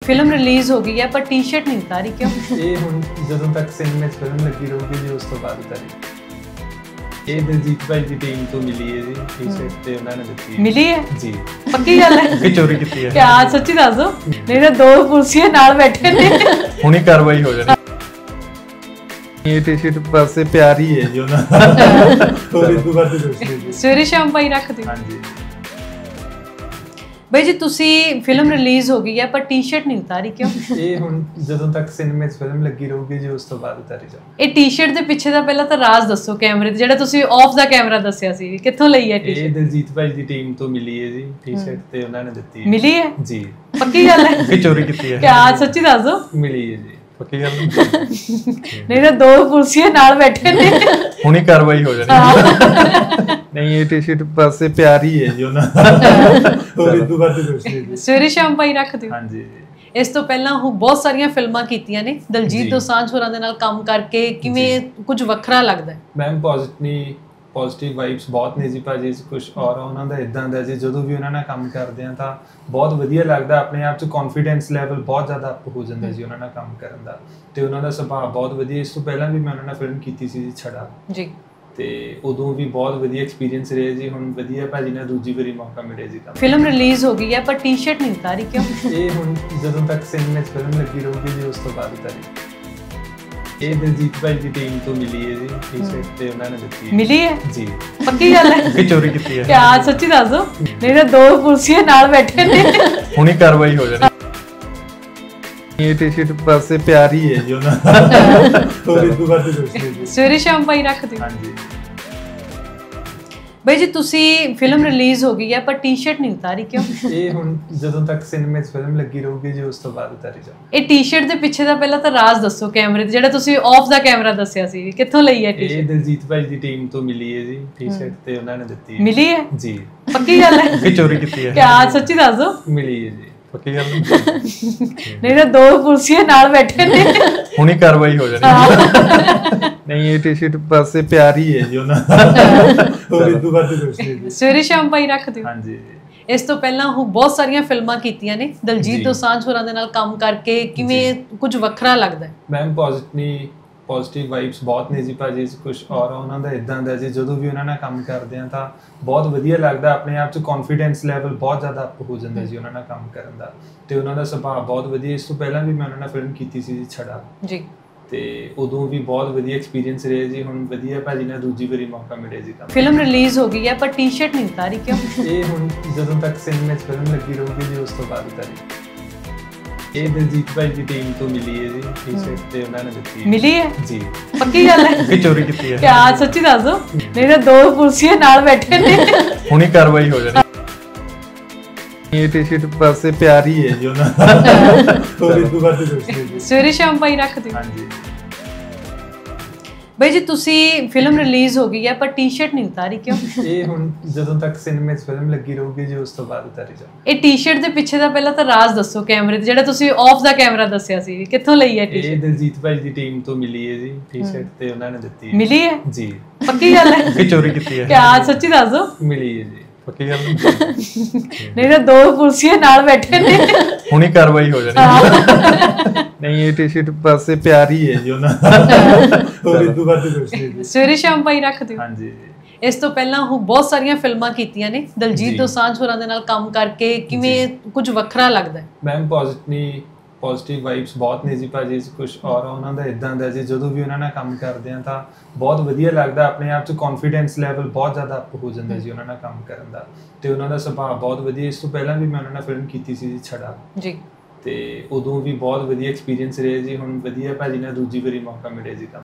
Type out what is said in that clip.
Film release ਹੋ ਗਈ ਹੈ ਪਰ ਟੀ-ਸ਼ਰਟ ਨਹੀਂ ਉਤਾਰੀ ਕਿਉਂ? ਇਹ ਹੁਣ ਜਦੋਂ ਤੱਕ ਸਿਨੇਮੇ 'ਚ ਫਿਲਮ ਲੱਗੀ ਰਹੂਗੀ ਜੀ ਉਸ ਤੋਂ ਬਾਅਦ ਉਤਾਰੀ। ਇਹ ਦਿਲਜੀਤ ਭਾਈ ਦੀ ਟੀਮ ਤੋਂ ਮਿਲੀ ਹੈ ਜੀ ਟੀ-ਸ਼ਰਟ ਤੇ ਉਹਨਾਂ ਨੇ ਦਿੱਤੀ ਹੈ। ਮਿਲੀ ਹੈ ਜੀ ਪੱਕੀ ਗੱਲ ਹੈ ਕਿ ਚੋਰੀ ਕੀਤੀ ਹੈ? ਕਿਆ ਸੱਚੀ ਦੱਸ ਦੋ, ਨਹੀਂ ਤਾਂ ਦੋ ਕੁਰਸੀਆਂ ਨਾਲ ਬੈਠੇ ਨੇ। ਹੁਣੀ ਕਾਰਵਾਈ ਹੋ ਜਾਣੀ। ਇਹ ਟੀ-ਸ਼ਰਟ ਪਾਸੇ ਪਿਆਰੀ ਹੈ ਜੀ ਉਹਨਾਂ ਹੋਰ ਇਸ ਤੋਂ ਬਾਅਦ ਦੱਸਦੇ ਜੀ। ਸਵੇਰੇ ਸ਼ਾਮ ਪਾਈ ਰੱਖਦੇ ਹੋ? ਹਾਂਜੀ ਬਈ ਜੀ ਤੁਸੀਂ ਫਿਲਮ ਰਿਲੀਜ਼ ਹੋ ਗਈ ਹੈ ਪਰ ਟੀ-ਸ਼ਰਟ ਨਹੀਂ ਉਤਾਰੀ ਕਿਉਂ? ਇਹ ਹੁਣ ਜਦੋਂ ਤੱਕ ਸਿਨੇਮੇ 'ਚ ਫਿਲਮ ਲੱਗੀ ਰਹੂਗੀ ਜੀ ਉਸ ਤੋਂ ਬਾਅਦ ਉਤਾਰੀ ਜਾ। ਇਹ ਟੀ-ਸ਼ਰਟ ਦੇ ਪਿੱਛੇ ਦਾ ਪਹਿਲਾਂ ਤਾਂ ਰਾਜ਼ ਦੱਸੋ ਕੈਮਰੇ ਤੇ, ਜਿਹੜਾ ਤੁਸੀਂ ਆਫ ਦਾ ਕੈਮਰਾ ਦੱਸਿਆ ਸੀ, ਕਿੱਥੋਂ ਲਈ ਹੈ ਟੀ-ਸ਼ਰਟ? ਇਹ ਦਿਲਜੀਤ ਭਾਈ ਦੀ ਟੀਮ ਤੋਂ ਮਿਲੀ ਹੈ ਜੀ ਟੀ-ਸ਼ਰਟ ਤੇ ਉਹਨਾਂ ਨੇ ਦਿੱਤੀ ਹੈ। ਮਿਲੀ ਹੈ ਜੀ ਪੱਕੀ ਗੱਲ ਹੈ ਕਿ ਚੋਰੀ ਕੀਤੀ ਹੈ? ਕਿਆ ਸੱਚੀ ਦੱਸ ਦੋ, ਮਿਲੀ ਹੈ ਜੀ ਪੱਕੀ ਗੱਲ। ਨਹੀਂ ਤਾਂ ਦੋ ਕੁਰਸੀਆਂ ਨਾਲ ਬੈਠੇ ਨੇ। ਹੁਣੀ ਕਾਰਵਾਈ ਹੋ ਜਾਣੀ। ਨਹੀਂ ਇਹ ਟੀ-ਸ਼ਰਟ ਪਾਸੇ ਪਿਆਰੀ ਹੈ ਜੀ ਉਹਨਾਂ ਹੋਰ ਇਸ ਤੋਂ ਬਾਅਦ ਦੱਸਦੇ ਜੀ। ਸਵੇਰੇ ਸ਼ਾਮ ਪਾਈ ਰੱਖਦੇ ਹੋ? ਹਾਂਜੀ ਇਸ ਤੋਂ ਪਹਿਲਾਂ ਉਹ ਬਹੁਤ ਸਾਰੀਆਂ ਫਿਲਮਾਂ ਕੀਤੀਆਂ ਨੇ ਦਲਜੀਤ ਦੋਸਾਂਝ ਹੋਰਾਂ ਦੇ ਨਾਲ ਕੰਮ ਕਰਕੇ, ਕਿਵੇਂ ਕੁਝ ਵੱਖਰਾ ਲੱਗਦਾ ਹੈ? ਮੈਮ ਪੋਜ਼ਿਟਿਵ ਵਾਈਬਸ ਬਹੁਤ ਨੇ ਜੀ ਭਾਜੀ, ਕੁਝ ਔਰ ਉਹਨਾਂ ਦਾ ਇਦਾਂ ਦਾ ਜੀ ਜਦੋਂ ਵੀ ਉਹਨਾਂ ਨਾਲ ਕੰਮ ਕਰਦੇ ਆ ਤਾਂ ਬਹੁਤ ਵਧੀਆ ਲੱਗਦਾ, ਆਪਣੇ ਆਪ 'ਚ ਕੌਨਫੀਡੈਂਸ ਲੈਵਲ ਬਹੁਤ ਜ਼ਿਆਦਾ ਅਪ ਹੋ ਜਾਂਦਾ ਜੀ ਉਹਨਾਂ ਨਾਲ ਕੰਮ ਕਰਨ ਦਾ, ਤੇ ਉਹਨਾਂ ਦਾ ਸੁਭਾਅ ਬਹੁਤ ਵਧੀਆ। ਇਸ ਤੋਂ ਪਹਿਲਾਂ ਵੀ ਮੈਂ ਉਹਨਾਂ ਨਾਲ ਫਿਲਮ ਕੀਤੀ ਸੀ ਜੀ ਛੜਾ ਜੀ, ਤੇ ਉਦੋਂ ਵੀ ਬਹੁਤ ਵਧੀਆ ਐਕਸਪੀਰੀਅੰਸ ਰਿਹਾ ਜੀ। ਹੁਣ ਵਧੀਆ ਭਾਜੀ ਨਾਲ ਦੂਜੀ ਵਾਰੀ ਮੌਕਾ ਮਿਲਿਆ ਜੀ ਕੰਮ। ਫਿਲਮ ਰਿਲੀਜ਼ ਹੋ ਗਈ ਹੈ ਪਰ ਟੀ-ਸ਼ਰਟ ਨਹੀਂ ਉਤਾਰੀ ਕਿਉਂ? ਇਹ ਹੁਣ ਜਦੋਂ ਤੱਕ ਸਿਨੇਮੇ 'ਚ ਫਿਲਮ ਲੱਗੀ ਰਹੂਗੀ ਜੀ ਉਸ ਤੋਂ ਬਾਅਦ ਉਤਾਰੀ। ਇਹ ਦਿਲਜੀਤ ਭਾਈ ਦੀ ਟੀਮ ਤੋਂ ਮਿਲੀ ਹੈ ਜੀ ਟੀ-ਸ਼ਰਟ ਤੇ ਉਹਨਾਂ ਨੇ ਦਿੱਤੀ ਹੈ। ਮਿਲੀ ਹੈ ਜੀ ਪੱਕੀ ਗੱਲ ਹੈ ਕਿ ਚੋਰੀ ਕੀਤੀ ਹੈ? ਕਿਆ ਸੱਚੀ ਦੱਸ ਦੋ, ਨਹੀਂ ਤਾਂ ਦੋ ਕੁਰਸੀਆਂ ਨਾਲ ਬੈਠੇ ਨੇ। ਹੁਣੀ ਕਾਰਵਾਈ ਹੋ ਜਾਣੀ। ਇਹ ਟੀ-ਸ਼ਰਟ ਪਾਸੇ ਪਿਆਰੀ ਹੈ ਜੀ ਉਹਨਾਂ ਹੋਰ ਇਸ ਤੋਂ ਬਾਅਦ ਦੱਸਦੇ ਜੀ। ਸਵੇਰੇ ਸ਼ਾਮ ਪਾਈ ਰੱਖਦੇ ਹੋ? ਹਾਂਜੀ ਬਈ ਜੀ ਤੁਸੀਂ ਫਿਲਮ ਰਿਲੀਜ਼ ਹੋ ਗਈ ਹੈ ਪਰ ਟੀ-ਸ਼ਰਟ ਨਹੀਂ ਉਤਾਰੀ ਕਿਉਂ? ਇਹ ਹੁਣ ਜਦੋਂ ਤੱਕ ਸਿਨੇਮੇ 'ਚ ਫਿਲਮ ਲੱਗੀ ਰਹੂਗੀ ਜੀ ਉਸ ਤੋਂ ਬਾਅਦ ਉਤਾਰੀ ਜਾ। ਇਹ ਟੀ-ਸ਼ਰਟ ਦੇ ਪਿੱਛੇ ਦਾ ਪਹਿਲਾਂ ਤਾਂ ਰਾਜ਼ ਦੱਸੋ ਕੈਮਰੇ ਤੇ, ਜਿਹੜਾ ਤੁਸੀਂ ਆਫ ਦਾ ਕੈਮਰਾ ਦੱਸਿਆ ਸੀ, ਕਿੱਥੋਂ ਲਈ ਹੈ ਇਹ ਟੀ-ਸ਼ਰਟ? ਦਿਲਜੀਤ ਭਾਈ ਦੀ ਟੀਮ ਤੋਂ ਮਿਲੀ ਹੈ ਜੀ ਟੀ-ਸ਼ਰਟ ਤੇ ਉਹਨਾਂ ਨੇ ਦਿੱਤੀ ਹੈ। ਮਿਲੀ ਹੈ ਜੀ ਪੱਕੀ ਗੱਲ ਹੈ ਕਿ ਚੋਰੀ ਕੀਤੀ ਹੈ? ਕਿਆ ਸੱਚੀ ਦੱਸ ਦੋ, ਮਿਲੀ ਹੈ ਜੀ ਪੱਕੀ ਗੱਲ। ਨਹੀਂ ਤਾਂ ਦੋ ਕੁਰਸੀਆਂ ਨਾਲ ਬੈਠੇ ਨੇ। ਹੁਣੀ ਕਾਰਵਾਈ ਹੋ ਜਾਣੀ। ਨਹੀਂ ਇਹ ਟੀ-ਸ਼ਰਟ ਪਾਸੇ ਪਿਆਰੀ ਹੈ ਜੀ ਉਹਨਾਂ ਹੋਰ ਇਸ ਤੋਂ ਬਾਅਦ ਦੱਸਦੇ ਜੀ। ਸਵੇਰੇ ਸ਼ਾਮ ਪਾਈ ਰੱਖਦੇ ਹੋ? ਹਾਂਜੀ ਇਸ ਤੋਂ ਪਹਿਲਾਂ ਉਹ ਬਹੁਤ ਸਾਰੀਆਂ ਫਿਲਮਾਂ ਕੀਤੀਆਂ ਨੇ ਦਲਜੀਤ ਦੋਸਾਂਝ ਹੋਰਾਂ ਦੇ ਨਾਲ ਕੰਮ ਕਰਕੇ, ਕਿਵੇਂ ਕੁਝ ਵੱਖਰਾ ਲੱਗਦਾ ਹੈ? ਮੈਮ ਪੋਜ਼ਿਟਿਵ ਵਾਈਬਸ ਬਹੁਤ ਨੇ ਜੀ ਭਾਜੀ, ਕੁਝ ਔਰ ਉਹਨਾਂ ਦਾ ਇਦਾਂ ਦਾ ਜੀ ਜਦੋਂ ਵੀ ਉਹਨਾਂ ਨਾਲ ਕੰਮ ਕਰਦੇ ਆ ਤਾਂ ਬਹੁਤ ਵਧੀਆ ਲੱਗਦਾ, ਆਪਣੇ ਆਪ 'ਚ ਕੌਨਫੀਡੈਂਸ ਲੈਵਲ ਬਹੁਤ ਜ਼ਿਆਦਾ ਅਪ ਹੋ ਜਾਂਦਾ ਜੀ ਉਹਨਾਂ ਨਾਲ ਕੰਮ ਕਰਨ ਦਾ, ਤੇ ਉਹਨਾਂ ਦਾ ਸੁਭਾਅ ਬਹੁਤ ਵਧੀਆ। ਇਸ ਤੋਂ ਪਹਿਲਾਂ ਵੀ ਮੈਂ ਉਹਨਾਂ ਨਾਲ ਫਿਲਮ ਕੀਤੀ ਸੀ ਜੀ ਛੜਾ ਜੀ, ਤੇ ਉਦੋਂ ਵੀ ਬਹੁਤ ਵਧੀਆ ਐਕਸਪੀਰੀਅੰਸ ਰਿਹਾ ਜੀ। ਹੁਣ ਵਧੀਆ ਭਾਜੀ ਨਾਲ ਦੂਜੀ ਵਾਰੀ ਮੌਕਾ ਮਿਲਿਆ ਜੀ ਕੰਮ। ਫਿਲਮ ਰਿਲੀਜ਼ ਹੋ ਗਈ ਹੈ ਪਰ ਟੀ-ਸ਼ਰਟ ਨਹੀਂ ਉਤਾਰੀ ਕਿਉਂ? ਇਹ ਹੁਣ ਜਦੋਂ ਤੱਕ ਸਿਨੇਮੇ 'ਚ ਫਿਲਮ ਲੱਗੀ ਰਹੂਗੀ ਜੀ ਉਸ ਤੋਂ ਬਾਅਦ ਉਤਾਰੀ। ਇਹ ਦਿਲਜੀਤ ਭਾਈ ਦੀ ਟੀਮ ਤੋਂ ਮਿਲੀ ਹੈ ਜੀ ਟੀ-ਸ਼ਰਟ ਤੇ ਉਹਨਾਂ ਨੇ ਦਿੱਤੀ ਹੈ। ਮਿਲੀ ਹੈ ਜੀ ਪੱਕੀ ਗੱਲ ਹੈ ਕਿ ਚੋਰੀ ਕੀਤੀ ਹੈ? ਕਿਆ ਸੱਚੀ ਦੱਸ ਦੋ, ਨਹੀਂ ਤਾਂ ਦੋ ਕੁਰਸੀਆਂ ਨਾਲ ਬੈਠੇ ਨੇ। ਹੁਣੀ ਕਾਰਵਾਈ ਹੋ ਜਾਣੀ। ਇਹ ਟੀ-ਸ਼ਰਟ ਪਾਸੇ ਪਿਆਰੀ ਹੈ ਜੀ ਉਹਨਾਂ ਹੋਰ ਇਸ ਤੋਂ ਬਾਅਦ ਦੱਸਦੇ ਜੀ। ਸਵੇਰੇ ਸ਼ਾਮ ਪਾਈ ਰੱਖਦੇ ਹੋ? ਹਾਂਜੀ ਬਈ ਜੀ ਤੁਸੀਂ ਫਿਲਮ ਰਿਲੀਜ਼ ਹੋ ਗਈ ਹੈ ਪਰ ਟੀ-ਸ਼ਰਟ ਨਹੀਂ ਉਤਾਰੀ ਕਿਉਂ? ਇਹ ਹੁਣ ਜਦੋਂ ਤੱਕ ਸਿਨੇਮੇ 'ਚ ਫਿਲਮ ਲੱਗੀ ਰਹੂਗੀ ਜੀ ਉਸ ਤੋਂ ਬਾਅਦ ਉਤਾਰੀ ਜਾ। ਇਹ ਟੀ-ਸ਼ਰਟ ਦੇ ਪਿੱਛੇ ਦਾ ਪਹਿਲਾਂ ਤਾਂ ਰਾਜ਼ ਦੱਸੋ ਕੈਮਰੇ ਤੇ, ਜਿਹੜਾ ਤੁਸੀਂ ਆਫ ਦਾ ਕੈਮਰਾ ਦੱਸਿਆ ਸੀ, ਕਿੱਥੋਂ ਲਈ ਹੈ ਇਹ ਟੀ-ਸ਼ਰਟ? ਦਿਲਜੀਤ ਭਾਈ ਦੀ ਟੀਮ ਤੋਂ ਮਿਲੀ ਹੈ ਜੀ ਟੀ-ਸ਼ਰਟ ਤੇ ਉਹਨਾਂ ਨੇ ਦਿੱਤੀ ਹੈ। ਮਿਲੀ ਹੈ ਜੀ ਪੱਕੀ ਗੱਲ ਹੈ ਕਿ ਚੋਰੀ ਕੀਤੀ ਹੈ? ਕਿਆ ਸੱਚੀ ਦੱਸ ਦੋ, ਮਿਲੀ ਹੈ ਜੀ ਪੱਕੀ ਗੱਲ। ਨਹੀਂ ਤਾਂ ਦੋ ਕੁਰਸੀਆਂ ਨਾਲ ਬੈਠੇ ਨੇ। ਹੁਣੀ ਕਾਰਵਾਈ ਹੋ ਜਾਣੀ। ਨਹੀਂ ਇਹ ਟੀ-ਸ਼ਰਟ ਪਾਸੇ ਪਿਆਰੀ ਹੈ ਜੀ ਉਹਨਾਂ ਹੋਰ ਇਸ ਤੋਂ ਬਾਅਦ ਦੱਸਦੇ ਜੀ। ਸਵੇਰੇ ਸ਼ਾਮ ਪਾਈ ਰੱਖਦੇ ਹੋ? ਹਾਂਜੀ ਇਸ ਤੋਂ ਪਹਿਲਾਂ ਉਹ ਬਹੁਤ ਸਾਰੀਆਂ ਫਿਲਮਾਂ ਕੀਤੀਆਂ ਨੇ ਦਲਜੀਤ ਦੋਸਾਂਝ ਹੋਰਾਂ ਦੇ ਨਾਲ ਕੰਮ ਕਰਕੇ, ਕਿਵੇਂ ਕੁਝ ਵੱਖਰਾ ਲੱਗਦਾ ਹੈ? ਮੈਮ ਪੋਜ਼ਿਟਿਵ ਵਾਈਬਸ ਬਹੁਤ ਨੇ ਜੀ ਭਾਜੀ, ਕੁਝ ਔਰ ਉਹਨਾਂ ਦਾ ਇਦਾਂ ਦਾ ਜੀ ਜਦੋਂ ਵੀ ਉਹਨਾਂ ਨਾਲ ਕੰਮ ਕਰਦੇ ਆ ਤਾਂ ਬਹੁਤ ਵਧੀਆ ਲੱਗਦਾ, ਆਪਣੇ ਆਪ 'ਚ ਕੌਨਫੀਡੈਂਸ ਲੈਵਲ ਬਹੁਤ ਜ਼ਿਆਦਾ ਅਪ ਹੋ ਜਾਂਦਾ ਜੀ ਉਹਨਾਂ ਨਾਲ ਕੰਮ ਕਰਨ ਦਾ, ਤੇ ਉਹਨਾਂ ਦਾ ਸੁਭਾਅ ਬਹੁਤ ਵਧੀਆ। ਇਸ ਤੋਂ ਪਹਿਲਾਂ ਵੀ ਮੈਂ ਉਹਨਾਂ ਨਾਲ ਫਿਲਮ ਕੀਤੀ ਸੀ ਜੀ ਛੜਾ ਜੀ, ਤੇ ਉਦੋਂ ਵੀ ਬਹੁਤ ਵਧੀਆ ਐਕਸਪੀਰੀਅੰਸ ਰਿਹਾ ਜੀ। ਹੁਣ ਵਧੀਆ ਭਾਜੀ ਨਾਲ ਦੂਜੀ ਵਾਰੀ ਮੌਕਾ ਮਿਲਿਆ ਜੀ ਕੰਮ।